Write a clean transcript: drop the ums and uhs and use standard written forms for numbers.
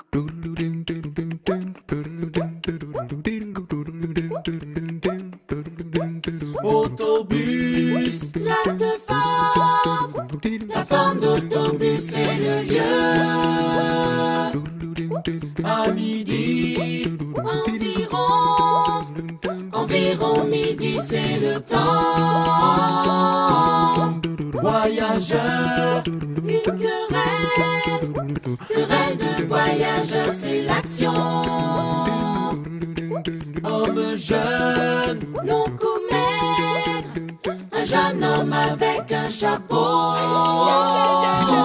Autobus, la forme d'autobus c'est le lieu. À midi, environ midi c'est le temps. Voyageurs, une querelle de voyageurs c'est l'action. Homme jeune, long cou maigre, un jeune homme avec un chapeau.